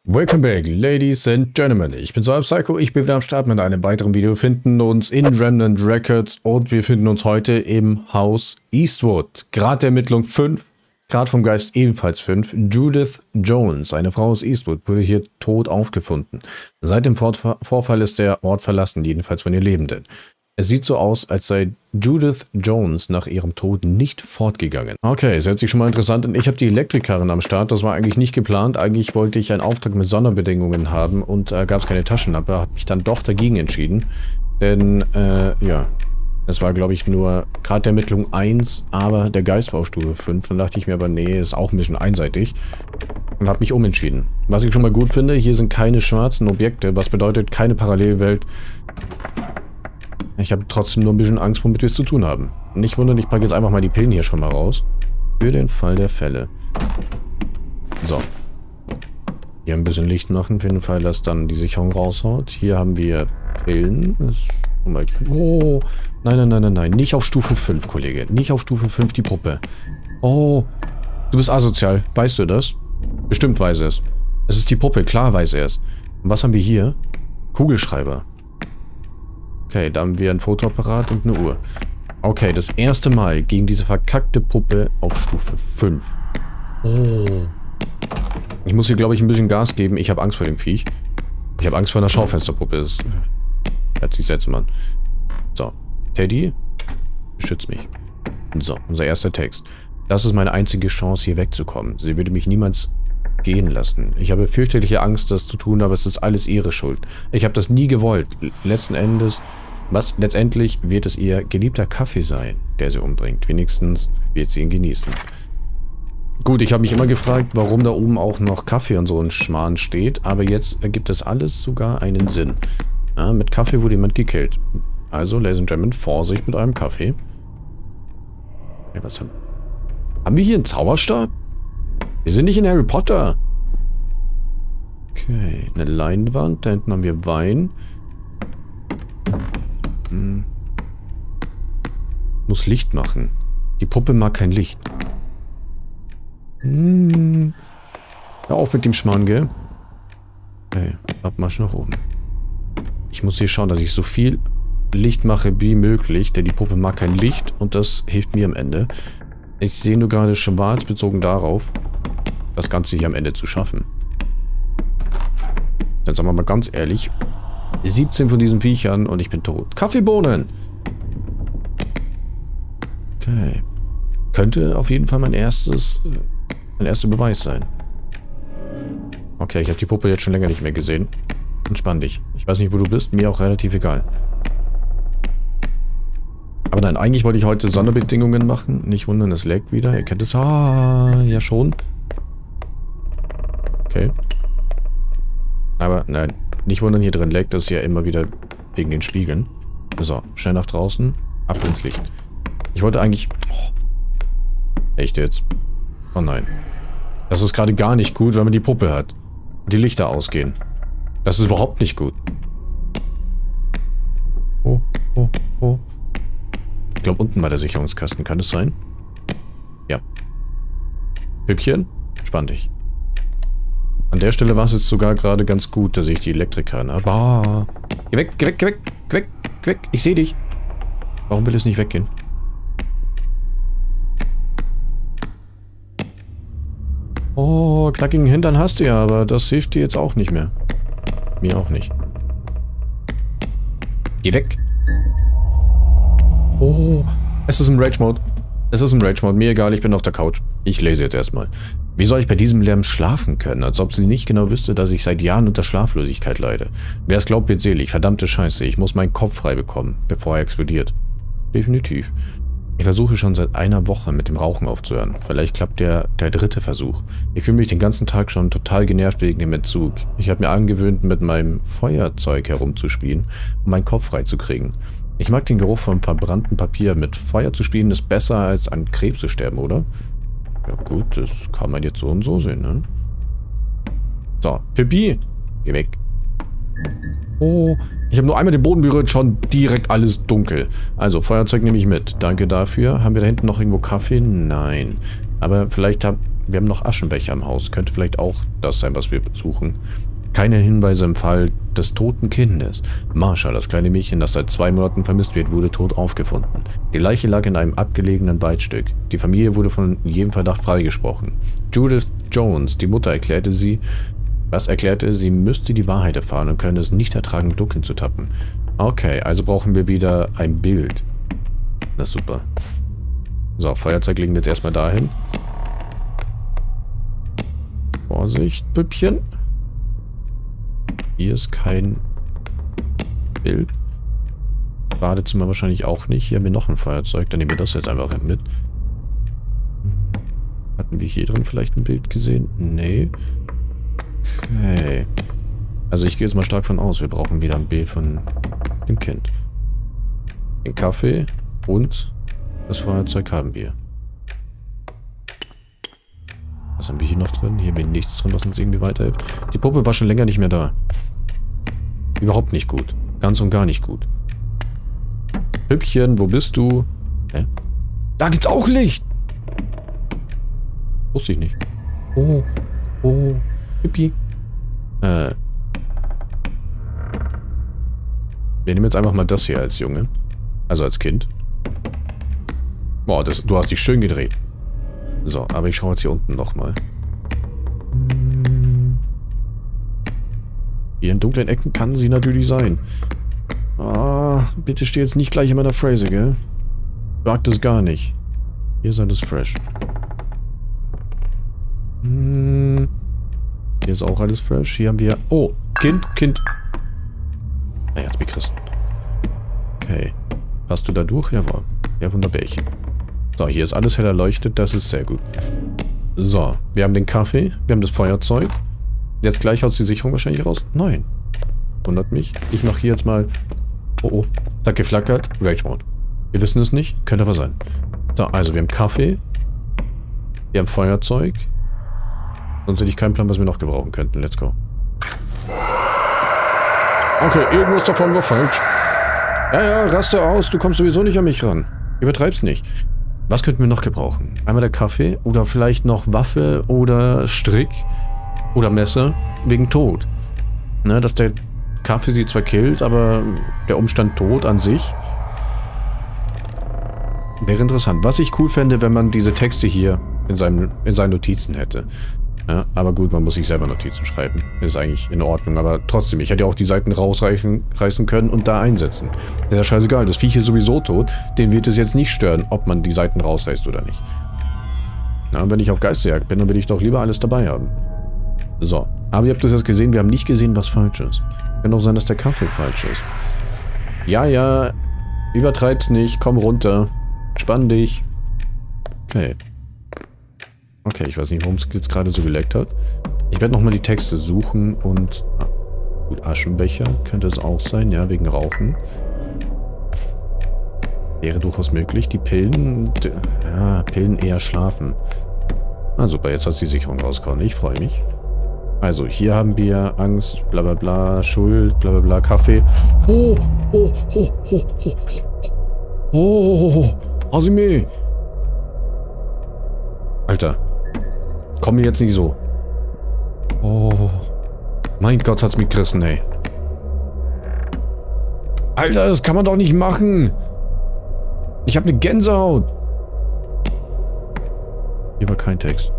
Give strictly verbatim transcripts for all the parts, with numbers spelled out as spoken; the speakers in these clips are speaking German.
Welcome back, Ladies and Gentlemen. Ich bin Psycho, ich bin wieder am Start mit einem weiteren Video. Wir finden uns in Remnant Records und wir finden uns heute im Haus Eastwood. Grad der Ermittlung fünf, Grad vom Geist ebenfalls fünf. Judith Jones, eine Frau aus Eastwood, wurde hier tot aufgefunden. Seit dem Vorf- Vorfall ist der Ort verlassen, jedenfalls von ihr Lebenden. Es sieht so aus, als sei Judith Jones nach ihrem Tod nicht fortgegangen. Okay, es hört sich schon mal interessant an. Ich habe die Elektrikerin am Start, das war eigentlich nicht geplant. Eigentlich wollte ich einen Auftrag mit Sonderbedingungen haben und da äh, gab es keine Taschenlampe. Habe mich dann doch dagegen entschieden. Denn, äh, ja, es war, glaube ich, nur gerade der Ermittlung eins, aber der Geist war auf Stufe fünf. Dann dachte ich mir aber, nee, ist auch ein bisschen einseitig. Und habe mich umentschieden. Was ich schon mal gut finde, hier sind keine schwarzen Objekte, was bedeutet keine Parallelwelt. Ich habe trotzdem nur ein bisschen Angst, womit wir es zu tun haben. Nicht wundern, ich packe jetzt einfach mal die Pillen hier schon mal raus. Für den Fall der Fälle. So. Hier ein bisschen Licht machen, für den Fall, dass dann die Sicherung raushaut. Hier haben wir Pillen. Das oh mein Gott. Oh. Nein, nein, nein, nein, nein. Nicht auf Stufe fünf, Kollege. Nicht auf Stufe fünf die Puppe. Oh. Du bist asozial. Weißt du das? Bestimmt weiß er es. Es ist die Puppe. Klar weiß er es. Und was haben wir hier? Kugelschreiber. Okay, da haben wir ein Fotoapparat und eine Uhr. Okay, das erste Mal gegen diese verkackte Puppe auf Stufe fünf. Oh. Ich muss hier, glaube ich, ein bisschen Gas geben. Ich habe Angst vor dem Viech. Ich habe Angst vor einer Schaufensterpuppe. Das hört sich seltsam an. So, Teddy, beschütz mich. So, unser erster Text. Das ist meine einzige Chance, hier wegzukommen. Sie würde mich niemals gehen lassen. Ich habe fürchterliche Angst, das zu tun, aber es ist alles ihre Schuld. Ich habe das nie gewollt. Letzten Endes, was letztendlich wird es ihr geliebter Kaffee sein, der sie umbringt. Wenigstens wird sie ihn genießen. Gut, ich habe mich immer gefragt, warum da oben auch noch Kaffee und so ein Schmarrn steht, aber jetzt ergibt das alles sogar einen Sinn. Ja, mit Kaffee wurde jemand gekillt. Also, Ladies and Gentlemen, Vorsicht mit eurem Kaffee. Ja, was haben... Haben wir hier einen Zauberstab? Wir sind nicht in Harry Potter. Okay, eine Leinwand. Da hinten haben wir Wein. Hm. Muss Licht machen. Die Puppe mag kein Licht. Hm. Hör auf mit dem Schmarrn, gell? Okay, Abmarsch nach oben. Ich muss hier schauen, dass ich so viel Licht mache wie möglich, denn die Puppe mag kein Licht und das hilft mir am Ende. Ich sehe nur gerade schwarz bezogen darauf, das Ganze hier am Ende zu schaffen. Dann sagen wir mal ganz ehrlich, siebzehn von diesen Viechern und ich bin tot. Kaffeebohnen! Okay. Könnte auf jeden Fall mein erstes, mein erster Beweis sein. Okay, ich habe die Puppe jetzt schon länger nicht mehr gesehen. Entspann dich. Ich weiß nicht, wo du bist, mir auch relativ egal. Aber nein, eigentlich wollte ich heute Sonderbedingungen machen. Nicht wundern, es laggt wieder. Ihr kennt es. Ah, ja schon. Okay. Aber nein, nicht wundern, hier drin laggt es ja immer wieder wegen den Spiegeln. So, schnell nach draußen. Ab ins Licht. Ich wollte eigentlich... Oh, echt jetzt? Oh nein. Das ist gerade gar nicht gut, wenn man die Puppe hat. Und die Lichter ausgehen. Das ist überhaupt nicht gut. Oh, oh, oh. Ich glaube, unten war der Sicherungskasten. Kann es sein? Ja. Püppchen, spann dich. An der Stelle war es jetzt sogar gerade ganz gut, dass ich die Elektriker... Aber... Geh weg, geh weg, geh weg, geh weg, geh weg. Ich sehe dich. Warum will es nicht weggehen? Oh, knackigen Hintern hast du ja, aber das hilft dir jetzt auch nicht mehr. Mir auch nicht. Geh weg. Oh, es ist ein Rage-Mode. Es ist ein Rage-Mode. Mir egal, ich bin auf der Couch. Ich lese jetzt erstmal. Wie soll ich bei diesem Lärm schlafen können, als ob sie nicht genau wüsste, dass ich seit Jahren unter Schlaflosigkeit leide? Wer es glaubt, wird selig. Verdammte Scheiße, ich muss meinen Kopf frei bekommen, bevor er explodiert. Definitiv. Ich versuche schon seit einer Woche mit dem Rauchen aufzuhören. Vielleicht klappt der, der dritte Versuch. Ich fühle mich den ganzen Tag schon total genervt wegen dem Entzug. Ich habe mir angewöhnt, mit meinem Feuerzeug herumzuspielen, um meinen Kopf frei zu kriegen. Ich mag den Geruch von verbranntem Papier. Mit Feuer zu spielen ist besser, als an Krebs zu sterben, oder? Ja gut, das kann man jetzt so und so sehen, ne? So, Pippi, geh weg. Oh, ich habe nur einmal den Boden berührt, schon direkt alles dunkel. Also, Feuerzeug nehme ich mit. Danke dafür. Haben wir da hinten noch irgendwo Kaffee? Nein. Aber vielleicht hab, wir haben noch Aschenbecher im Haus. Könnte vielleicht auch das sein, was wir suchen. Keine Hinweise im Fall des toten Kindes. Marsha, das kleine Mädchen, das seit zwei Monaten vermisst wird, wurde tot aufgefunden. Die Leiche lag in einem abgelegenen Waldstück. Die Familie wurde von jedem Verdacht freigesprochen. Judith Jones, die Mutter, erklärte sie, was erklärte, sie müsste die Wahrheit erfahren und könne es nicht ertragen, im Dunkeln zu tappen. Okay, also brauchen wir wieder ein Bild. Das ist super. So, Feuerzeug legen wir jetzt erstmal dahin. Vorsicht, Püppchen. Hier ist kein Bild. Badezimmer wahrscheinlich auch nicht. Hier haben wir noch ein Feuerzeug. Dann nehmen wir das jetzt einfach mit. Hatten wir hier drin vielleicht ein Bild gesehen? Nee. Okay. Also ich gehe jetzt mal stark von aus. Wir brauchen wieder ein Bild von dem Kind. Den Kaffee und das Feuerzeug haben wir. Was haben wir hier noch drin? Hier haben wir nichts drin, was uns irgendwie weiterhilft. Die Puppe war schon länger nicht mehr da. Überhaupt nicht gut. Ganz und gar nicht gut. Püppchen, wo bist du? Hä? Da gibt's auch Licht! Wusste ich nicht. Oh, oh, Pippi. Äh. Wir nehmen jetzt einfach mal das hier als Junge. Also als Kind. Boah, das, du hast dich schön gedreht. So, aber ich schaue jetzt hier unten nochmal. Hier in dunklen Ecken kann sie natürlich sein. Ah, bitte steh jetzt nicht gleich in meiner Phrase, gell? Wagt es gar nicht. Hier ist alles fresh. Hm. Hier ist auch alles fresh. Hier haben wir... Oh, Kind, Kind. Na, jetzt mich Christen. Okay. Passt du da durch? Jawohl. Ja, wunderbärchen. So, hier ist alles hell erleuchtet. Das ist sehr gut. So, wir haben den Kaffee. Wir haben das Feuerzeug. Jetzt gleich aus die Sicherung wahrscheinlich raus? Nein. Wundert mich. Ich mache hier jetzt mal... Oh, oh. Da hat geflackert. Rage Mode. Wir wissen es nicht. Könnte aber sein. So, also wir haben Kaffee. Wir haben Feuerzeug. Sonst hätte ich keinen Plan, was wir noch gebrauchen könnten. Let's go. Okay, irgendwas davon war falsch. Ja, ja, raste aus. Du kommst sowieso nicht an mich ran. Übertreib's nicht. Was könnten wir noch gebrauchen? Einmal der Kaffee oder vielleicht noch Waffe oder Strick oder Messer wegen Tod. Ne, dass der Kaffee sie zwar killt, aber der Umstand Tod an sich wäre interessant. Was ich cool fände, wenn man diese Texte hier in, seinem, in seinen Notizen hätte. Ja, aber gut, man muss sich selber Notizen schreiben. Ist eigentlich in Ordnung, aber trotzdem, ich hätte ja auch die Seiten rausreißen reißen können und da einsetzen. Das ist ja scheißegal, das Viech ist sowieso tot, den wird es jetzt nicht stören, ob man die Seiten rausreißt oder nicht. Na, wenn ich auf Geisterjagd bin, dann will ich doch lieber alles dabei haben. So, aber ihr habt das jetzt gesehen, wir haben nicht gesehen, was falsch ist. Kann auch sein, dass der Kaffee falsch ist. Ja, ja, übertreib's nicht, komm runter, spann dich. Okay. Okay, ich weiß nicht, warum es jetzt gerade so geleckt hat. Ich werde nochmal die Texte suchen und... Ah, gut, Aschenbecher könnte es auch sein, ja, wegen Rauchen. Wäre durchaus möglich. Die Pillen... Ja, Pillen eher schlafen. Ah, super, jetzt hat die Sicherung rausgekommen. Ich freue mich. Also, hier haben wir Angst, bla bla bla, Schuld, bla bla bla, Kaffee. Oh, oh, oh, oh, oh, oh, oh, oh, Hasime. Alter. Komm mir jetzt nicht so. Oh. Mein Gott, hat's mich gerissen, ey. Alter, das kann man doch nicht machen. Ich habe eine Gänsehaut. Hier war kein Text.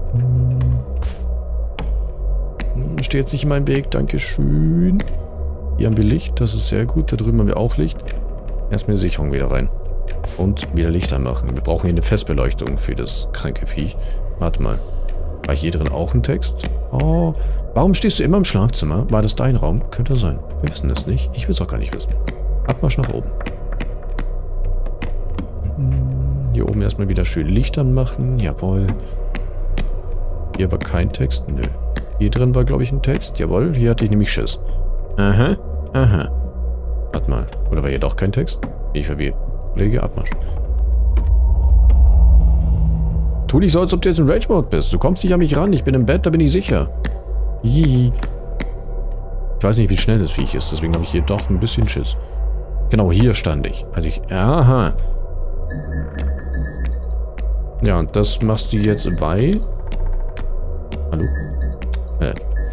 Steht jetzt nicht in meinem Weg, dankeschön. Hier haben wir Licht, das ist sehr gut. Da drüben haben wir auch Licht. Erstmal die Sicherung wieder rein. Und wieder Licht anmachen. Wir brauchen hier eine Festbeleuchtung für das kranke Viech. Warte mal. War hier drin auch ein Text? Oh, warum stehst du immer im Schlafzimmer? War das dein Raum? Könnte sein. Wir wissen es nicht. Ich will es auch gar nicht wissen. Abmarsch nach oben. Hier oben erstmal wieder schön Licht anmachen. Jawohl. Hier war kein Text. Nö. Hier drin war, glaube ich, ein Text. Jawohl, hier hatte ich nämlich Schiss. Aha, aha. Warte mal. Oder war hier doch kein Text? Ich verwirrt. Kollege, Abmarsch. Tu nicht so, als ob du jetzt in Rage-Mode bist. Du kommst nicht an mich ran. Ich bin im Bett, da bin ich sicher. Hihi. Ich weiß nicht, wie schnell das Viech ist. Deswegen habe ich hier doch ein bisschen Schiss. Genau, hier stand ich. Also ich... Aha. Ja, und das machst du jetzt, weil... Hallo? Äh.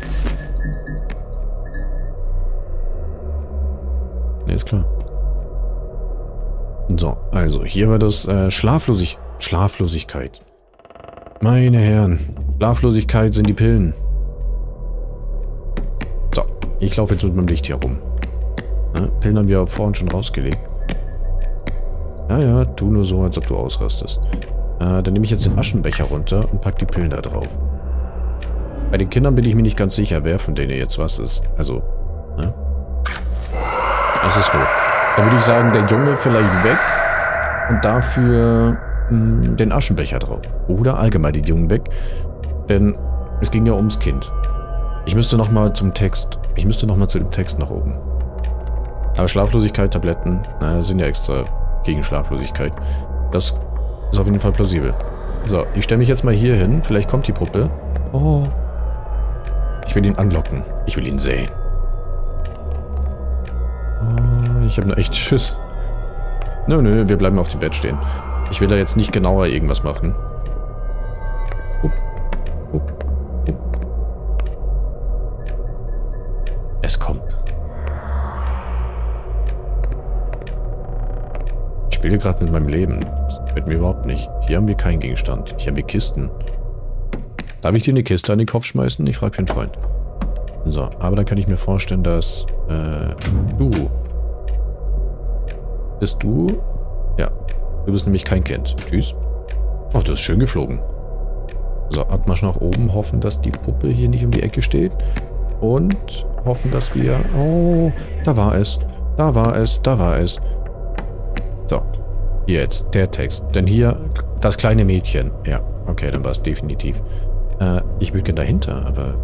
Ne, ist klar. So, also hier war das äh, Schlaflosig Schlaflosigkeit. Meine Herren, Schlaflosigkeit sind die Pillen. So, ich laufe jetzt mit meinem Licht hier rum. Na, Pillen haben wir vorhin schon rausgelegt. Ja, ja, tu nur so, als ob du ausrastest. Äh, dann nehme ich jetzt den Aschenbecher runter und pack die Pillen da drauf. Bei den Kindern bin ich mir nicht ganz sicher, wer von denen jetzt was ist. Also, ne? Das ist so. Dann würde ich sagen, der Junge vielleicht weg und dafür mh, den Aschenbecher drauf. Oder allgemein den Jungen weg, denn es ging ja ums Kind. Ich müsste nochmal zum Text, ich müsste nochmal zu dem Text nach oben. Aber Schlaflosigkeit, Tabletten, naja, sind ja extra gegen Schlaflosigkeit. Das ist auf jeden Fall plausibel. So, ich stelle mich jetzt mal hier hin, vielleicht kommt die Puppe. Oh. Ich will ihn anlocken. Ich will ihn sehen. Oh, ich habe nur echt Schiss. Nö, nö, wir bleiben auf dem Bett stehen. Ich will da jetzt nicht genauer irgendwas machen. Upp, upp, upp. Es kommt. Ich spiele gerade mit meinem Leben. Das gefällt mir überhaupt nicht. Hier haben wir keinen Gegenstand. Hier haben wir Kisten. Darf ich dir eine Kiste an den Kopf schmeißen? Ich frage für einen Freund. So, aber dann kann ich mir vorstellen, dass äh, du... Bist du? Ja. Du bist nämlich kein Kind. Tschüss. Oh, das ist schön geflogen. So, Abmarsch nach oben. Hoffen, dass die Puppe hier nicht um die Ecke steht. Und hoffen, dass wir... Oh, da war es. Da war es. Da war es. So. Hier jetzt. Der Text. Denn hier das kleine Mädchen. Ja, okay, dann war es definitiv. Äh, ich würde gerne dahinter, aber...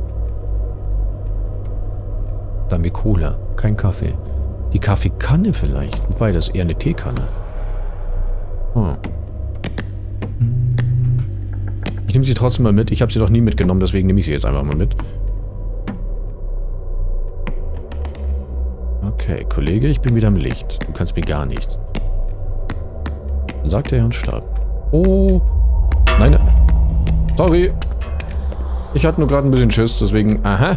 Da haben wir Cola. Kein Kaffee. Die Kaffeekanne vielleicht. Wobei, das ist eher eine Teekanne. Hm. Ich nehme sie trotzdem mal mit. Ich habe sie doch nie mitgenommen, deswegen nehme ich sie jetzt einfach mal mit. Okay, Kollege, ich bin wieder im Licht. Du kannst mir gar nichts. Sagt er und starb. Oh. Nein, nein. Sorry. Ich hatte nur gerade ein bisschen Schiss, deswegen... Aha.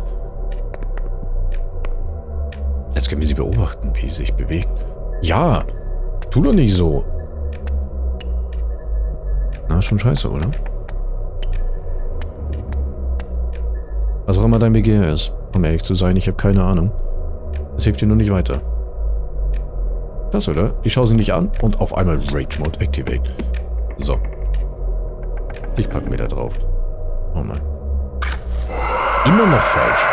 Jetzt können wir sie beobachten, wie sie sich bewegt. Ja. Tu doch nicht so. Na, schon scheiße, oder? Was auch immer dein Begehr ist. Um ehrlich zu sein, ich habe keine Ahnung. Das hilft dir nur nicht weiter. Das, oder? Ich schaue sie nicht an und auf einmal Rage Mode Activate. So. Ich packe mir da drauf. Oh nein. Immer noch falsch.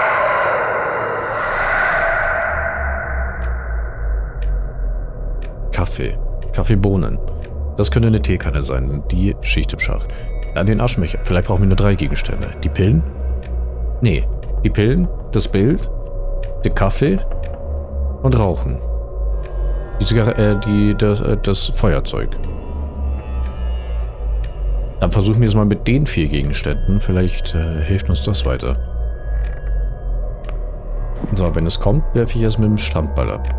Kaffee. Kaffeebohnen. Das könnte eine Teekanne sein. Die Schicht im Schacht. Dann den Aschenbecher. Vielleicht brauchen wir nur drei Gegenstände. Die Pillen? Nee. Die Pillen, das Bild, den Kaffee und Rauchen. Die Zigarre, äh, die, das, äh, das Feuerzeug. Dann versuchen wir es mal mit den vier Gegenständen. Vielleicht äh, hilft uns das weiter. So, wenn es kommt, werfe ich es mit dem Strandball ab.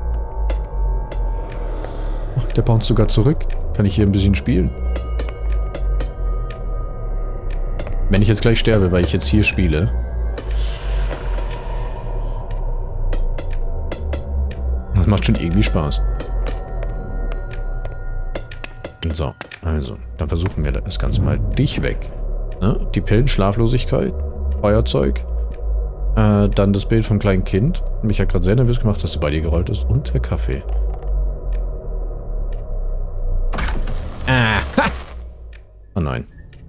Oh, der bounced sogar zurück. Kann ich hier ein bisschen spielen? Wenn ich jetzt gleich sterbe, weil ich jetzt hier spiele. Das macht schon irgendwie Spaß. So, also, dann versuchen wir das Ganze mal. Dich weg. Ne? Die Pillen, Schlaflosigkeit, Feuerzeug. Äh, dann das Bild vom kleinen Kind. Mich hat gerade sehr nervös gemacht, dass du bei dir gerollt ist. Und der Kaffee. Ah, ha! Oh nein.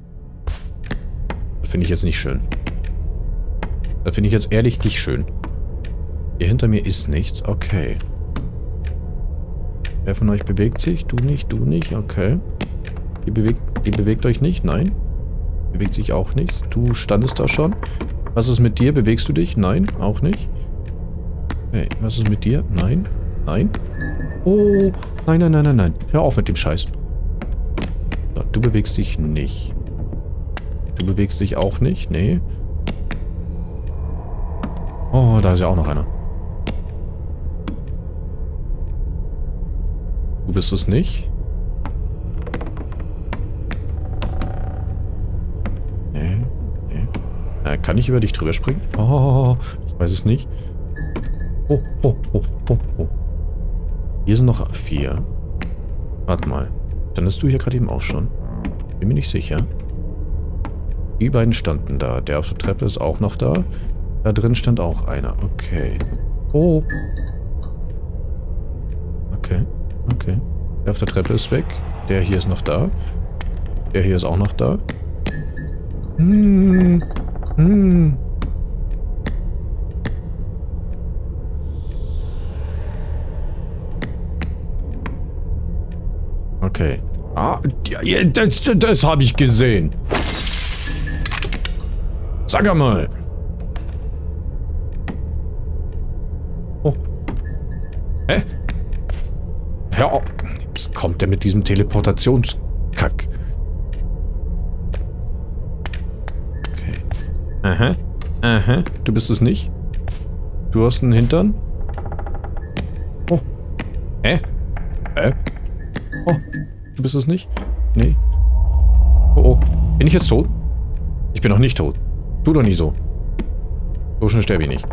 Das finde ich jetzt nicht schön. Das finde ich jetzt ehrlich nicht schön. Hier hinter mir ist nichts. Okay. Wer von euch bewegt sich? Du nicht, du nicht. Okay. Ihr bewegt, ihr bewegt euch nicht? Nein. Bewegt sich auch nichts. Du standest da schon. Was ist mit dir? Bewegst du dich? Nein, auch nicht. Hey, was ist mit dir? Nein. Nein. Oh. Nein, nein, nein, nein, nein. Hör auf mit dem Scheiß. So, du bewegst dich nicht. Du bewegst dich auch nicht? Nee. Oh, da ist ja auch noch einer. Du bist es nicht? Nee, nee. Äh, kann ich über dich drüber springen? Oh, ich weiß es nicht. Oh, oh, oh, oh, oh. Hier sind noch vier. Warte mal. Dann hast du hier gerade eben auch schon. Bin mir nicht sicher. Die beiden standen da. Der auf der Treppe ist auch noch da. Da drin stand auch einer. Okay. Oh. Okay. Okay. Der auf der Treppe ist weg. Der hier ist noch da. Der hier ist auch noch da. Hm. Hm. Okay. Ah, ja, das, das habe ich gesehen. Sag mal. Oh. Hä? Hör auf. Jetzt kommt der mit diesem Teleportationskack. Okay. Aha. Aha. Du bist es nicht? Du hast einen Hintern? Oh. Hä? Hä? Oh. Du bist es nicht? Nee. Oh, oh. Bin ich jetzt tot? Ich bin noch nicht tot. Tu doch nicht so. So schnell sterbe ich nicht.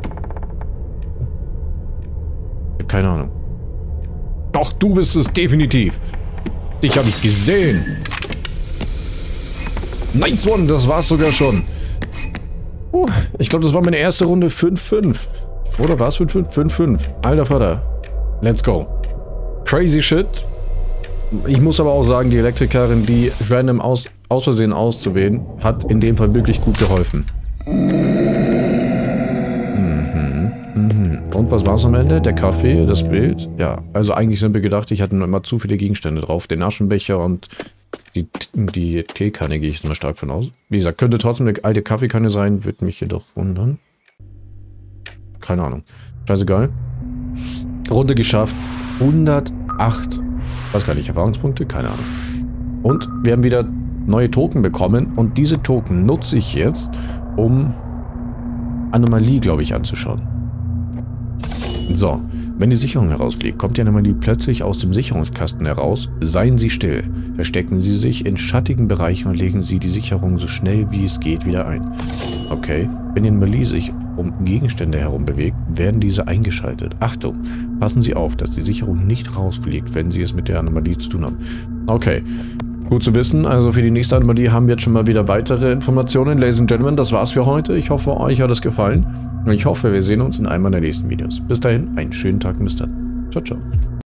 Ich hab keine Ahnung. Doch, du bist es definitiv. Dich habe ich gesehen. Nice one, das war's sogar schon. Uh, ich glaube, das war meine erste Runde fünf fünf. Oder war es fünf fünf? fünf fünf. Alter Vater. Let's go. Crazy shit. Ich muss aber auch sagen, die Elektrikerin, die random aus, aus Versehen auszuwählen, hat in dem Fall wirklich gut geholfen. Mhm, mhm. Und was war's am Ende? Der Kaffee, das Bild? Ja, also eigentlich sind wir gedacht, ich hatte noch immer zu viele Gegenstände drauf. Den Aschenbecher und die, die Teekanne gehe ich mal stark von aus. Wie gesagt, könnte trotzdem eine alte Kaffeekanne sein, würde mich jedoch wundern. Keine Ahnung. Scheißegal. Runde geschafft. hundertacht. Was kann ich? Erfahrungspunkte? Keine Ahnung. Und wir haben wieder neue Token bekommen. Und diese Token nutze ich jetzt, um Anomalie, glaube ich, anzuschauen. So. Wenn die Sicherung herausfliegt, kommt die Anomalie plötzlich aus dem Sicherungskasten heraus. Seien Sie still. Verstecken Sie sich in schattigen Bereichen und legen Sie die Sicherung so schnell wie es geht wieder ein. Okay. Wenn die Anomalie sich um Gegenstände herum bewegt, werden diese eingeschaltet. Achtung, passen Sie auf, dass die Sicherung nicht rausfliegt, wenn Sie es mit der Anomalie zu tun haben. Okay, gut zu wissen. Also für die nächste Anomalie haben wir jetzt schon mal wieder weitere Informationen. Ladies and Gentlemen, das war's für heute. Ich hoffe, euch hat es gefallen. Und ich hoffe, wir sehen uns in einem meiner nächsten Videos. Bis dahin, einen schönen Tag und bis dann. Ciao, ciao.